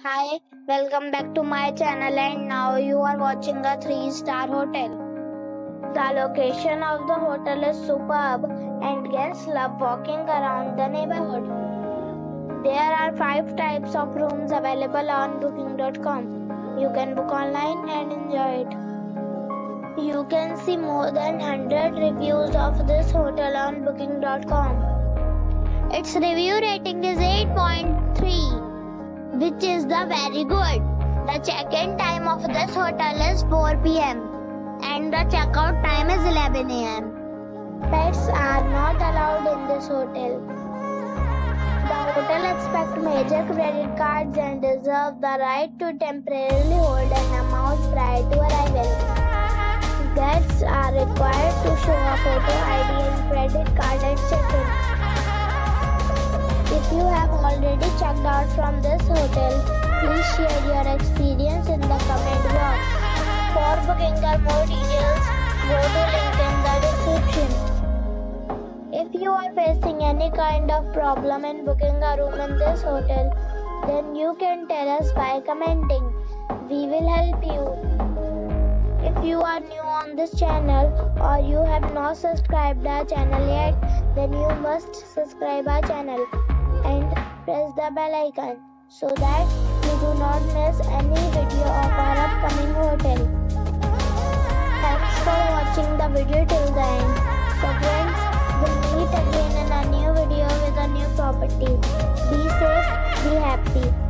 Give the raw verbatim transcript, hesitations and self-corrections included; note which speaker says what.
Speaker 1: Hi, welcome back to my channel, and now you are watching a three star hotel. The location of the hotel is superb and guests love walking around the neighborhood. There are five types of rooms available on booking dot com. You can book online and enjoy it. You can see more than one hundred reviews of this hotel on booking dot com. Its review rating is eight point three, which is the very good. The check-in time of this hotel is four p m and the check-out time is eleven a m Pets are not allowed in this hotel. The hotel accepts major credit cards and reserves the right to temporarily hold an amount prior to arrival. Guests are required to show a photo I D and credit card at check-in. If you have already checked out from this hotel, please share your experience in the comment box. For booking or more details, go to link in the description. If you are facing any kind of problem in booking a room in this hotel, then you can tell us by commenting. We will help you. If you are new on this channel or you have not subscribed our channel yet, then you must subscribe our channel and press the bell icon so that you do not miss any video of our upcoming hotel. Thanks for watching the video till the end. So friends, we'll meet again in a new video with a new property. Be safe, be happy.